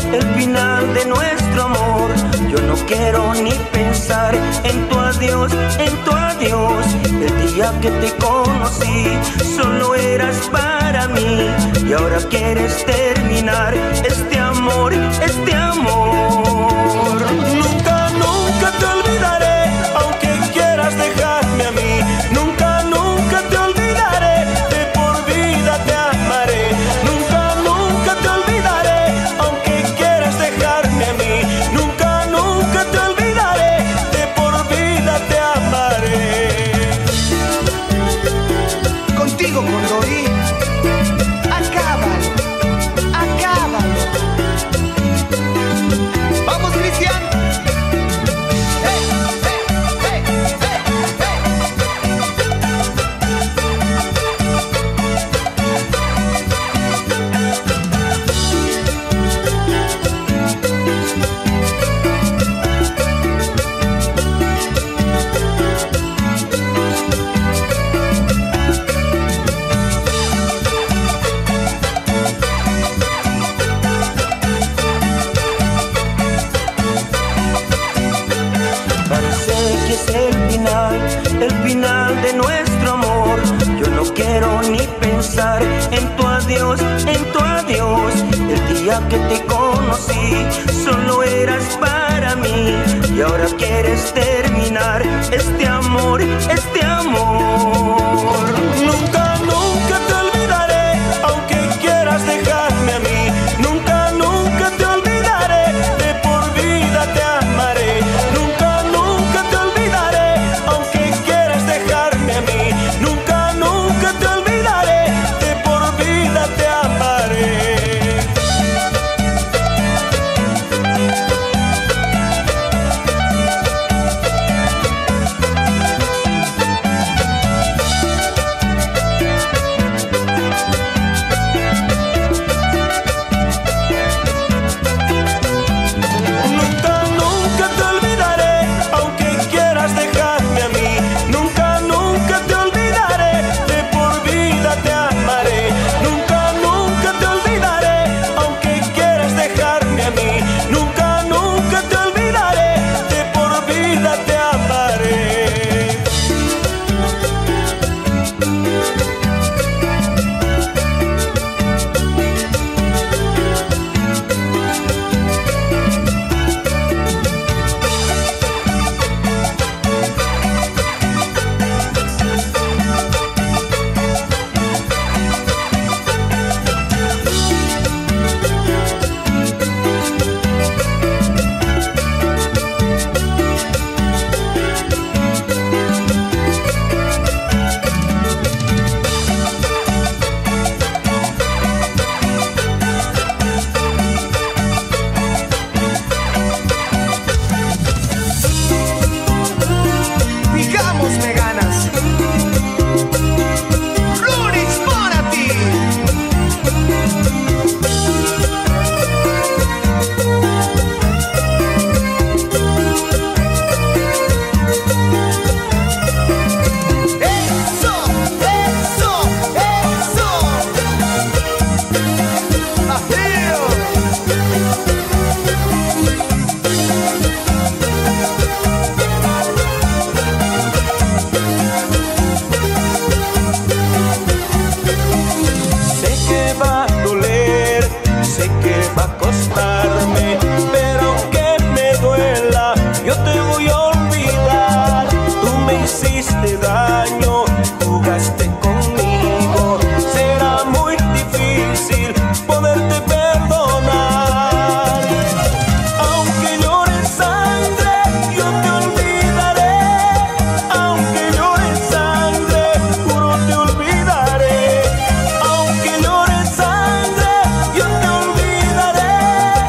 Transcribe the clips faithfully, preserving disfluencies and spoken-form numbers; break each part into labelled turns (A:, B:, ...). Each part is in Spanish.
A: el final de nuestro amor. Yo no quiero ni pensar en tu adiós, en tu adiós. El día que te conocí, solo eras para mí. Y ahora quieres terminar este amor, este amor.
B: Nunca, nunca te olvidaré, aunque quieras dejarme a mí. Nunca, nunca te olvidaré, de por vida te amaré. Nunca, nunca te olvidaré, aunque quieras dejarme a mí. Nunca, nunca te olvidaré, de por vida te amaré.
C: Contigo, Condorí, acábalo, acábalo. ¡Vamos, Cristian! ¡Hey, hey, hey, hey, hey!
A: Parece que es el final, el final de nuestro amor. Yo no quiero ni pensar en tu adiós, en tu adiós. El día que te conocí, solo eras para mí. Y ahora quieres terminar este amor, este amor.
B: Nunca, nunca te olvidaré, aunque quieras dejarme a mí. Nunca, nunca te olvidaré, de por vida te amaré. Nunca, nunca te olvidaré, aunque quieras dejarme a mí. Nunca, nunca te olvidaré, de por vida te amaré. Nunca, nunca te olvidaré, aunque quieras dejarme a mí. Nunca, nunca te olvidaré, de por vida te amaré. Nunca, nunca te olvidaré, aunque quieras dejarme a mí. Nunca, nunca te olvidaré, de por vida te amaré.
C: Digamos, me ganas. Flores para ti. Eso, eso, eso. Ajeo.
B: Sé que va a doler, sé que va a costarme, pero aunque me duela, yo te voy a olvidar. Tú me hiciste daño, jugaste conmigo, será muy difícil poderte perdonar. Aunque llores sangre, yo te olvidaré. Aunque llores sangre, juro te olvidaré. Aunque llores sangre, yo te olvidaré.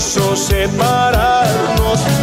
B: quiso separarnos.